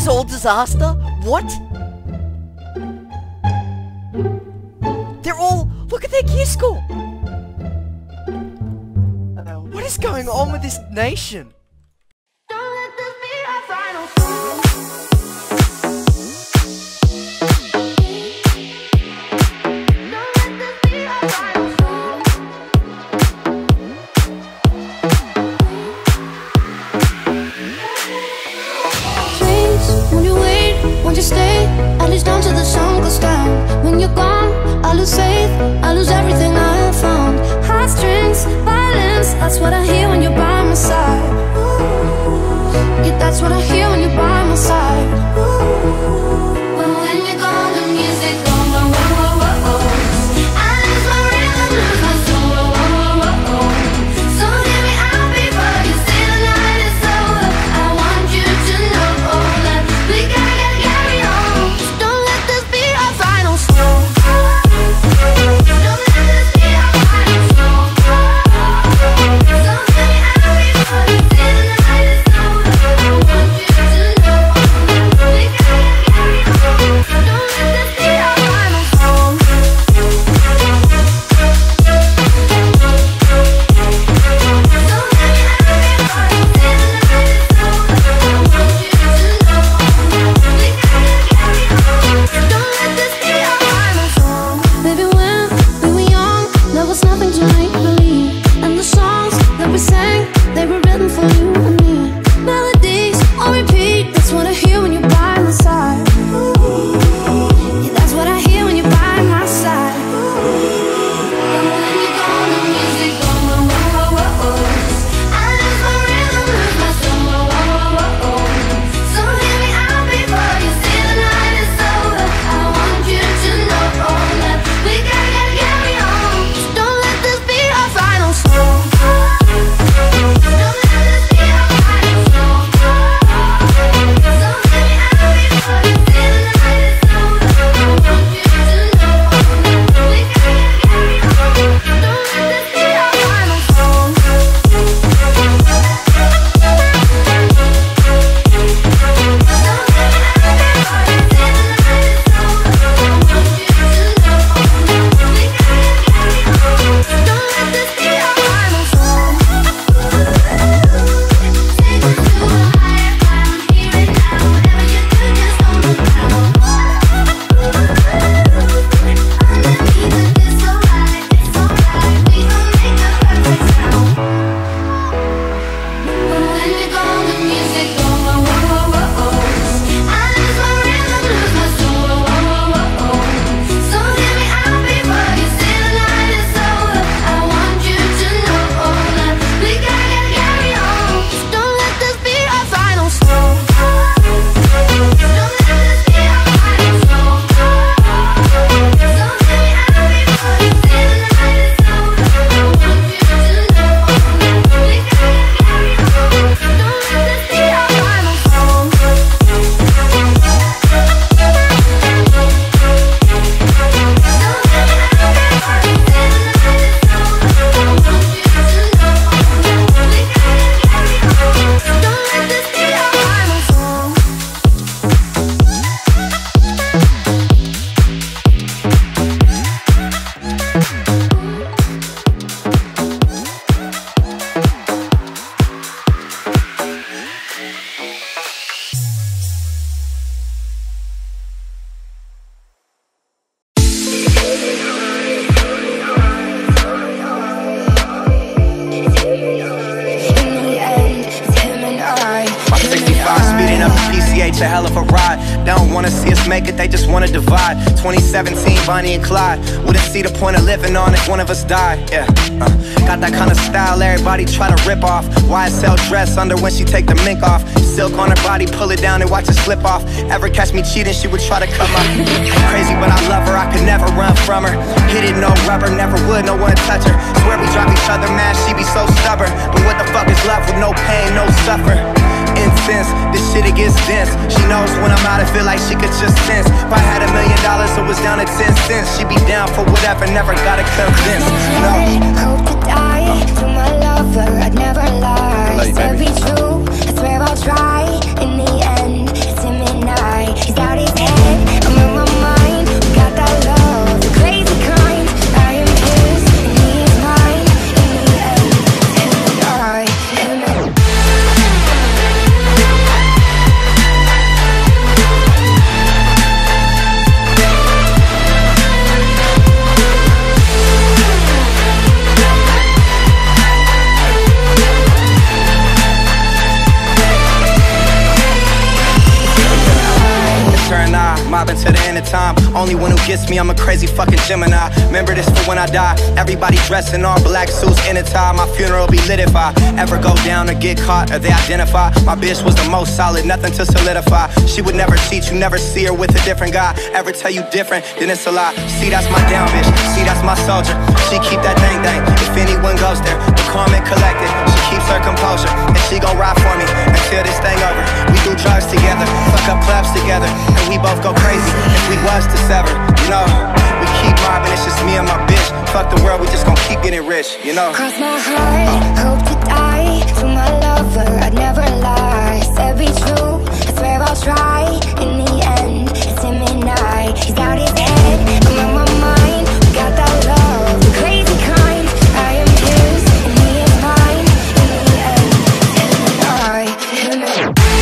is all disaster? What? They're all... Look at their gear score! What is going on with this nation? Don't let this be our final Won't you wait, won't you stay, at least until the sun goes down. When you're gone, I lose faith, I lose everything I have found. Heartstrings, violence, that's what I hear when you're by my side. Yeah, that's what I hear when you're by my side. But when you're gone, the music goes, whoa, whoa, whoa, whoa. I lose my rhythm, lose my soul, whoa, whoa, whoa, whoa. So hear me out before you say the night is over. I want you to know that we gotta carry on. So don't let this be our final song. Don't let this be our final song. So hear me out before you say the night is over. I want you to know that we gotta carry on. So don't let this be our final song. Baby, when we were young, there was nothing to make believe. And the songs that we sang, they were written for you and me. Melodies on repeat, that's what I hear when you're by my side. Yeah, that's what I hear when you're by my side. And when you're gone, the music goes, whoa, whoa, whoa, whoa. I lose my rhythm, lose my soul, whoa, whoa, whoa, whoa. So hear me out before you say the night is over. I want you to know that we gotta carry on. So don't let this be our final song. Don't let this be our final song. So hear me out before you say the night is over. I want you to know that we gotta carry on. So don't let this be our final song. A hell of a ride. They don't wanna see us make it, they just wanna divide. 2017, Bonnie and Clyde. Wouldn't see the point of living on if one of us died. Yeah, got that kind of style everybody try to rip off. YSL dress under when she take the mink off. Silk on her body, pull it down and watch it slip off. Ever catch me cheating, she would try to cut my crazy, but I love her, I could never run from her. Hit it, no rubber, never would, no one touch her. Swear we drop each other, man, she be so stubborn. But what the fuck is love with no pain, no suffer? Incense, this shit it gets dense. She knows when I'm out, I feel like she could just sense. If I had $1 million, it was down to 10 cents. She'd be down for whatever, never gotta convince. No. Hope to die to my lover, I'd never lie. I love you, baby. Said be true, I swear I'll try. In the end, it's him and vibing to the end of time. Only one who gets me, I'm a crazy fucking Gemini. Remember this for when I die. Everybody dressed in all black suits in a tie. My funeral be lit if I ever go down or get caught or they identify. My bitch was the most solid, nothing to solidify. She would never cheat, you never see her with a different guy. Ever tell you different, then it's a lie. See, that's my down bitch, see, that's my soldier. She keep that thing. If anyone goes there, the calm and collected. She keeps her composure, and she gon' ride for me until this thing over. We do drugs together, fuck up clubs together, and we both go crazy if we was to sever. You know, we keep mobbing, it's just me and my bitch. Fuck the world, we just gon' keep getting rich, you know. Cross my heart, hope to die. To my lover, I'd never lie. Said be true, I swear I'll try. In the end, it's him and I. He's out his head, I'm on my mind. We got that love, the crazy kind. I am his, and he is mine. In the end, him and I, him and I.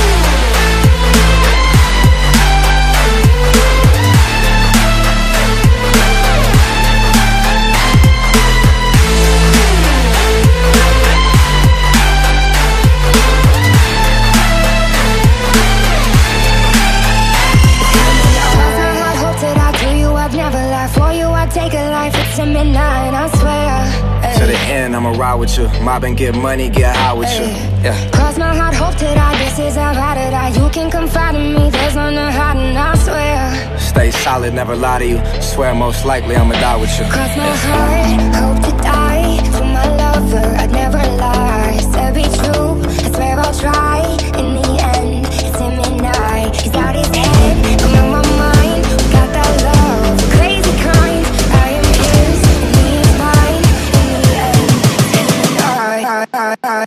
Take a life, it's him and I swear. To the end, I'ma ride with you. Mob and get money, get high with you. Yeah. Cross my heart, hope to die. This is how I did I. You can confide in me, there's no hiding, I swear. Stay solid, never lie to you. Swear most likely I'ma die with you. Cross my heart, hope to die. To my lover, I'd never lie. Said be true, I swear I'll try. In the end, it's him and I. He's out his head, I'm on my mind. We got that love, the crazy kind. I am his, and he is mine. In the end, it's him and I.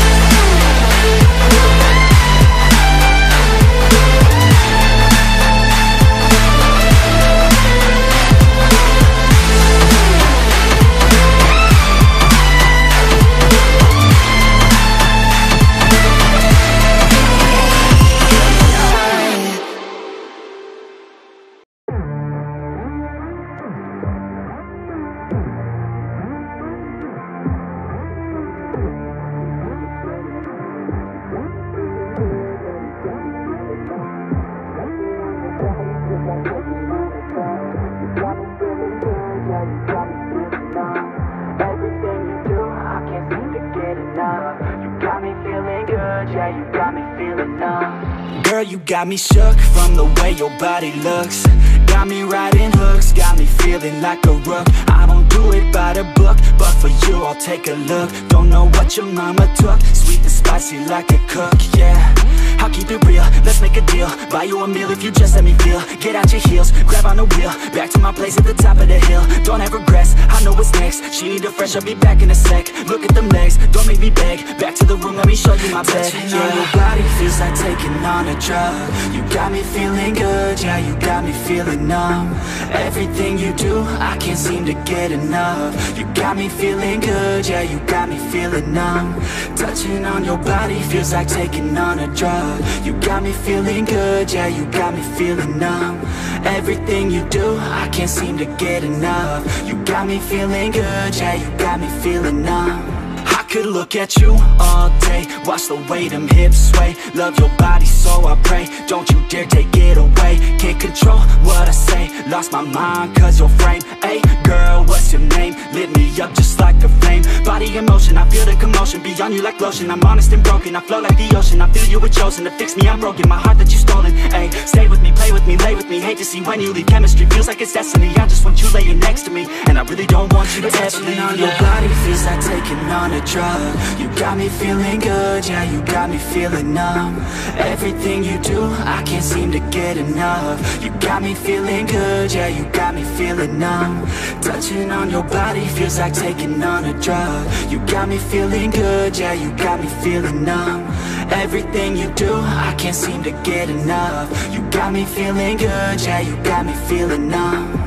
Girl, you got me shook from the way your body looks. Got me riding hooks, got me feeling like a rook. I don't do it by the book, but for you I'll take a look. Don't know what your mama took, sweet and spicy like a cook, yeah. I'll keep it real, let's make a deal. Buy you a meal if you just let me feel. Get out your heels, grab on the wheel. Back to my place at the top of the hill. Don't have regrets, I know what's next. She need a fresh, I'll be back in a sec. Look at them legs, don't make me beg. Back to the room, let me show you my bed. Touching on your body feels like taking on a drug. You got me feeling good, yeah, you got me feeling numb. Everything you do, I can't seem to get enough. You got me feeling good, yeah, you got me feeling numb. Touching on your body feels like taking on a drug. You got me feeling good, yeah, you got me feeling numb. Everything you do, I can't seem to get enough. You got me feeling good, yeah, you got me feeling numb. I could look at you all day, watch the way them hips sway. Love your body, so I pray, don't you dare take it away. Can't control what I say, lost my mind cause your frame. Hey girl, what's your name? Lit me up just like a flame. Body in motion, I feel the commotion. Beyond you like lotion, I'm honest and broken. I flow like the ocean, I feel you were chosen. To fix me, I'm broken, my heart that you stolen. Hey, stay with me, play with me, lay with me. Hate to see when you leave, chemistry feels like it's destiny. I just want you laying next to me, and I really don't want you to ever leave. On your body feels like taking on a drug. You got me feeling good, yeah, you got me feeling numb. Everything you do, I can't seem to get enough. You got me feeling good, yeah, you got me feeling numb. Touching on your body feels like taking on a drug. You got me feeling good, yeah, you got me feeling numb. Everything you do, I can't seem to get enough. You got me feeling good, yeah, you got me feeling numb.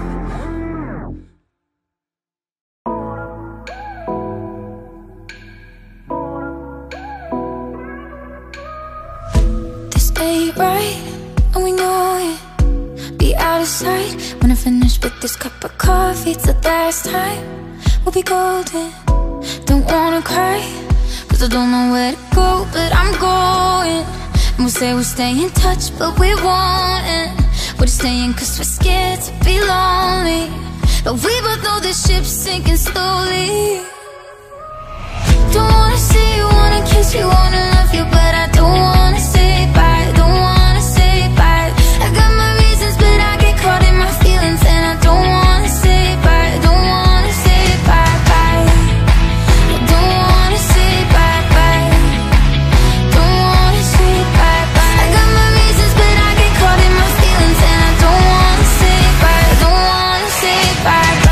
Ain't right, and we know it. Be out of sight when I finish with this cup of coffee. It's the last time we'll be golden. Don't wanna cry, cause I don't know where to go, but I'm going. And we'll say we'll stay in touch, but we won't. We're just staying cause we're scared to be lonely, but we both know this ship's sinking slowly. Don't wanna see you, wanna kiss you, wanna love you, but I don't wanna say bye, don't wanna say bye. I got my reasons, but I get caught in my feelings, and I don't wanna say bye, don't wanna say bye bye. I don't wanna say bye bye, don't wanna say bye bye. I got my reasons, but I get caught in my feelings, and I don't wanna say bye, don't wanna say bye bye.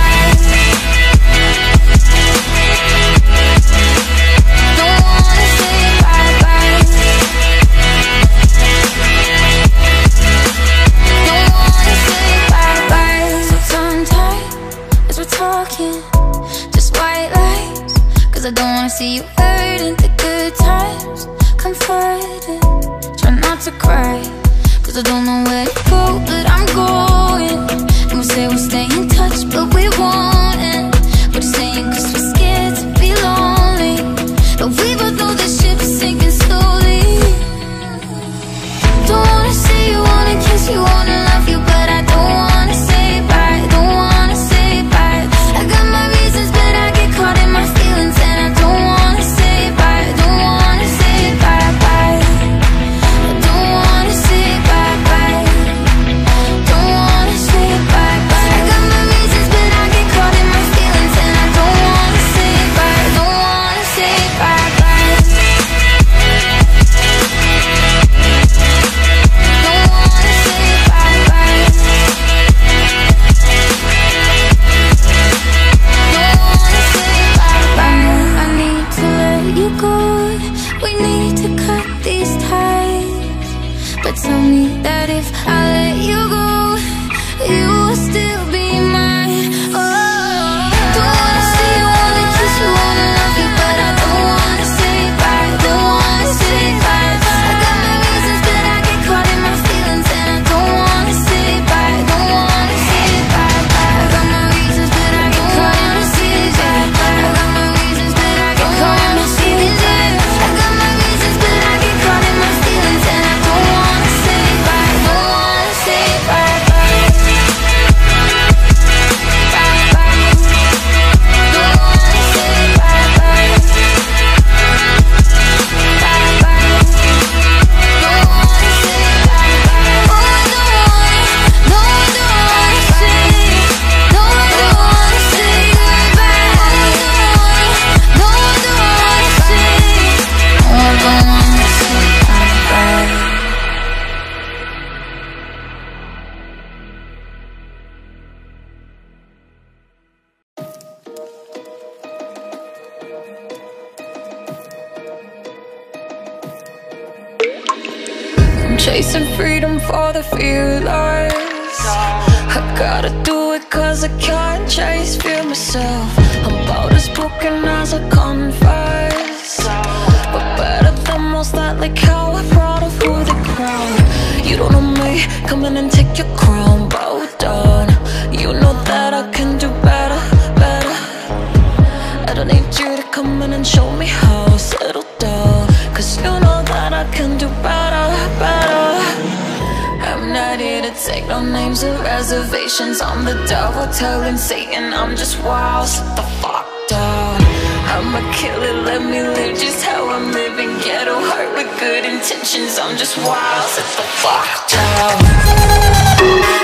Just white lies, cause I don't wanna see you hurting. The good times, comforted. Try not to cry, cause I don't know where to go, but I'm going. And we say we'll stay in touch, but we won't. And we're just saying cause we're scared to be lonely, but we both know this ship's sinking slowly. Don't wanna see you, wanna kiss you, wanna love you, but I don't wanna say bye, don't wanna say bye. I got my reasons, but I get caught in my feelings, and I don't wanna say bye, don't wanna say bye bye. I don't wanna say bye bye, don't wanna say bye bye. I got my reasons, but I get caught in my feelings, and I don't wanna say bye, don't wanna say bye bye. Don't wanna say bye bye. I need to let you go. We need to cut these ties. But tell me that if I let you go, you will still be mine. Oh, don't wanna see you, wanna kiss you, wanna love you, but I don't wanna say bye, don't wanna say bye. I got my reasons, but I get caught in my feelings, and I don't wanna say bye, don't wanna say bye bye. I got my reasons, but I get caught in my feelings. I got my reasons, but I get caught in my feelings. I got my reasons, but I get caught in my feelings, and I don't wanna say bye, don't wanna say bye bye. Bye bye. Don't wanna say bye bye. Bye bye. Don't wanna say bye bye. Oh, I don't wanna say, no, I don't wanna say goodbye. No, I don't wanna say, no, I don't wanna say bye bye. I'm chasing freedom for the fearless. I gotta do it cause I can't chase fear myself. I'm about as broken as I confess, but better than most, that like how I brought her through the crown. You don't know me, come in and take your crown, bow down. You know that I can do better, better. I don't need you to come in and show me how, settle down, cause you know that I can do better, better. I'm not here to take no names or reservations. I'm the devil telling Satan I'm just wild, sit the fuck down. I'm a killer, let me live just how I'm living. Ghetto heart with good intentions. I'm just wild, sit the fuck down.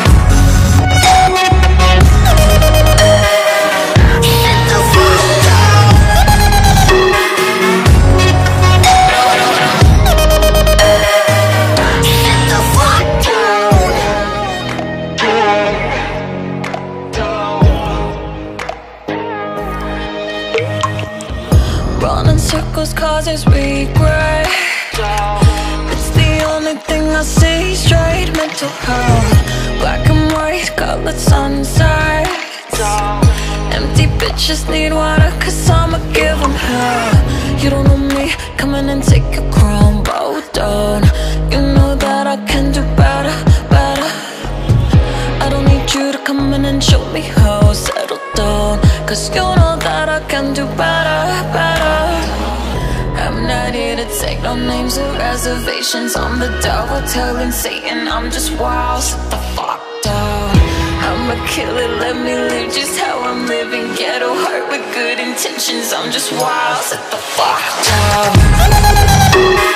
Running circles causes regret. It's the only thing I see straight. Mental health, black and white, colored sunsets. Empty bitches need water cause I'ma give them hell. You don't know me, come in and take your crown, bow down. You know that I can do better, better. I don't need you to come in and show me how, settle down, cause you know that I can do better, better. I'm not here to take no names or reservations. I'm the devil telling Satan I'm just wild. Sit the fuck down. I'm a killer, let me live just how I'm living. Ghetto heart with good intentions. I'm just wild. Sit the fuck down.